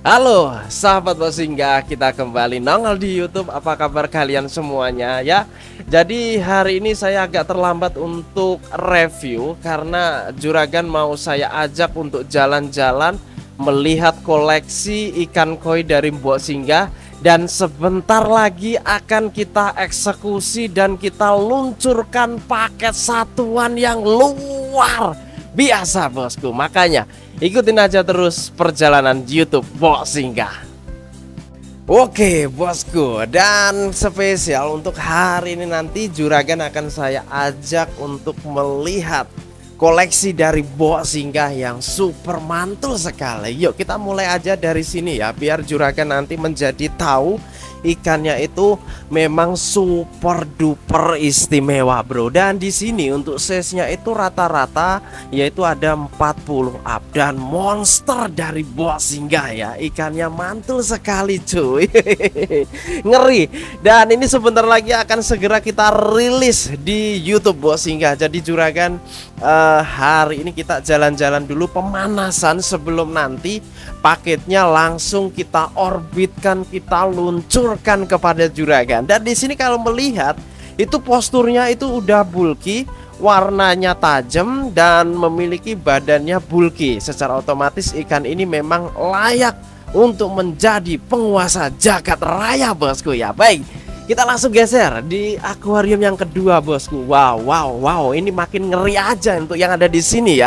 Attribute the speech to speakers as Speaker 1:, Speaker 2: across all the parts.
Speaker 1: Halo sahabat Bosingga, kita kembali nongol di YouTube. Apa kabar kalian semuanya ya? Jadi hari ini saya agak terlambat untuk review karena Juragan mau saya ajak untuk jalan-jalan melihat koleksi ikan koi dari Mbok Singgah. Dan sebentar lagi akan kita eksekusi dan kita luncurkan paket satuan yang luar biasa bosku. Makanya ikutin aja terus perjalanan YouTube Mbok Singgah. Oke bosku, dan spesial untuk hari ini nanti Juragan akan saya ajak untuk melihat koleksi dari Mbok Singgah yang super mantul sekali. Yuk kita mulai aja dari sini ya, biar Juragan nanti menjadi tahu ikannya itu memang super duper istimewa bro. Dan di sini untuk size-nya itu rata-rata yaitu ada 40 up dan monster dari Mbok Singgah ya. Ikannya mantul sekali cuy. Ngeri. Dan ini sebentar lagi akan segera kita rilis di YouTube Mbok Singgah. Jadi Juragan hari ini kita jalan-jalan dulu pemanasan sebelum nanti paketnya langsung kita orbitkan, kita luncurkan kepada Juragan. Dan di sini kalau melihat itu posturnya itu udah bulky, warnanya tajam dan memiliki badannya bulky. Secara otomatis ikan ini memang layak untuk menjadi penguasa jagat raya bosku ya. Baik, kita langsung geser di akuarium yang kedua bosku. Wow, ini makin ngeri aja untuk yang ada di sini ya.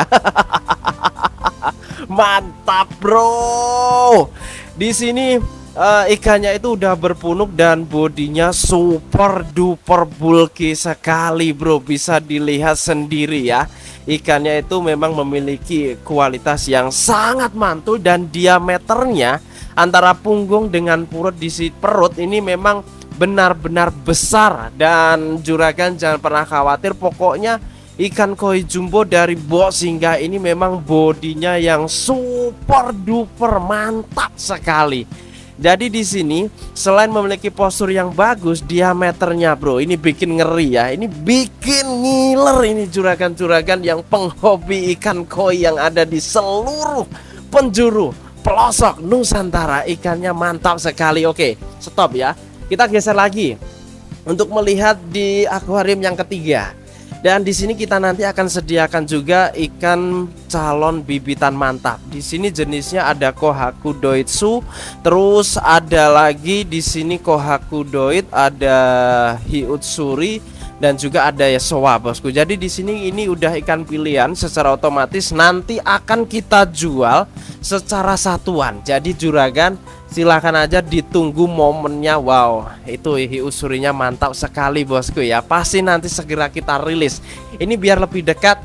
Speaker 1: Mantap bro. Di sini ikannya itu udah berpunuk dan bodinya super duper bulky sekali bro. Bisa dilihat sendiri ya. Ikannya itu memang memiliki kualitas yang sangat mantul dan diameternya antara punggung dengan perut ini memang benar-benar besar. Dan Juragan jangan pernah khawatir, pokoknya ikan koi jumbo dari Mbok Singgah ini memang bodinya yang super duper mantap sekali. Jadi di sini selain memiliki postur yang bagus, diameternya bro ini bikin ngeri ya. Ini bikin ngiler ini juragan-juragan yang penghobi ikan koi yang ada di seluruh penjuru pelosok Nusantara. Ikannya mantap sekali. Oke, stop ya. Kita geser lagi untuk melihat di akuarium yang ketiga. Dan di sini kita nanti akan sediakan juga ikan calon bibitan mantap. Di sini jenisnya ada Kohakudoitsu, terus ada lagi di sini Kohakudoit, ada Hiutsuri dan juga ada Yeshua bosku. Jadi di sini ini udah ikan pilihan, secara otomatis nanti akan kita jual secara satuan. Jadi Juragan silakan aja ditunggu momennya. Wow, itu hiusurinya mantap sekali bosku ya. Pasti nanti segera kita rilis. Ini biar lebih dekat,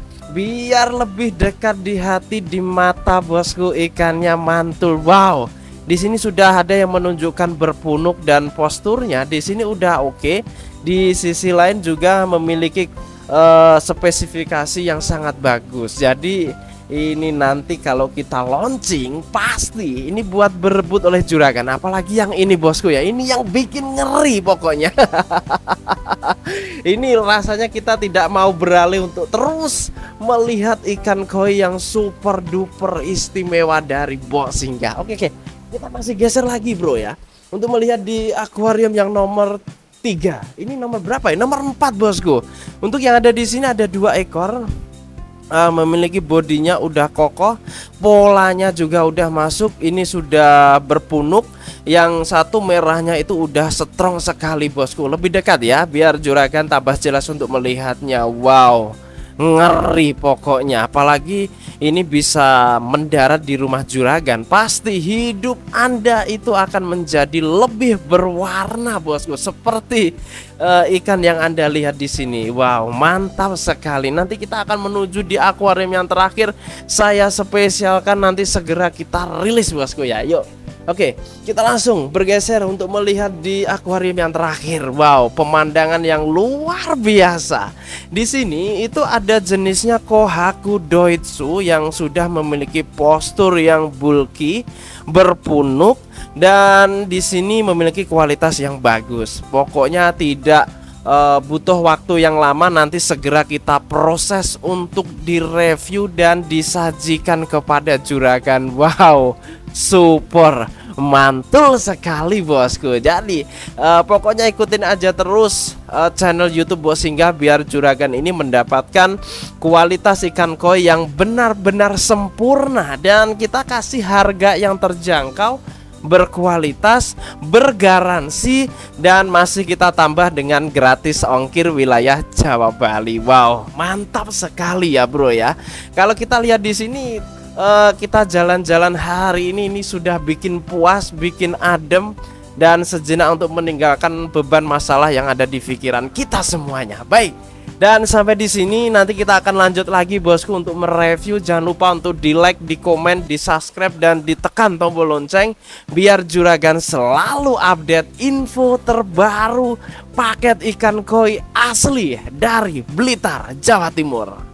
Speaker 1: di hati, di mata bosku. Ikannya mantul. Wow, di sini sudah ada yang menunjukkan berpunuk dan posturnya di sini udah oke. Di sisi lain juga memiliki spesifikasi yang sangat bagus. Jadi ini nanti kalau kita launching pasti ini buat berebut oleh Juragan. Apalagi yang ini bosku ya, ini yang bikin ngeri pokoknya. Ini rasanya kita tidak mau beralih untuk terus melihat ikan koi yang super duper istimewa dari Mbok Singgah. Oke, kita masih geser lagi bro ya, untuk melihat di akuarium yang nomor 3. Ini nomor berapa ya? Nomor 4 bosku. Untuk yang ada di sini ada 2 ekor. Memiliki bodinya udah kokoh, polanya juga udah masuk. Ini sudah berpunuk. Yang satu merahnya itu udah strong sekali bosku. Lebih dekat ya, biar Juragan tabas jelas untuk melihatnya. Wow, ngeri pokoknya. Apalagi ini bisa mendarat di rumah Juragan, pasti hidup Anda itu akan menjadi lebih berwarna bosku, seperti ikan yang Anda lihat di sini. Wow, mantap sekali. Nanti kita akan menuju di akuarium yang terakhir. Saya spesialkan nanti segera kita rilis bosku ya. Yuk. Oke, kita langsung bergeser untuk melihat di akuarium yang terakhir. Wow, pemandangan yang luar biasa. Di sini itu ada jenisnya Kohakudoitsu yang sudah memiliki postur yang bulky, berpunuk, dan di sini memiliki kualitas yang bagus. Pokoknya tidak butuh waktu yang lama, nanti segera kita proses untuk direview dan disajikan kepada Juragan. Wow, super mantul sekali bosku. Jadi pokoknya ikutin aja terus channel YouTube Bos Singgah biar juragan ini mendapatkan kualitas ikan koi yang benar-benar sempurna, dan kita kasih harga yang terjangkau, berkualitas, bergaransi, dan masih kita tambah dengan gratis ongkir wilayah Jawa Bali. Wow, mantap sekali ya bro ya. Kalau kita lihat di sini kita jalan-jalan hari ini sudah bikin puas, bikin adem, dan sejenak untuk meninggalkan beban masalah yang ada di pikiran kita semuanya. Baik. Dan sampai di sini nanti kita akan lanjut lagi bosku untuk mereview. Jangan lupa untuk di like, di komen, di subscribe, dan ditekan tombol lonceng biar juragan selalu update info terbaru paket ikan koi asli dari Blitar, Jawa Timur.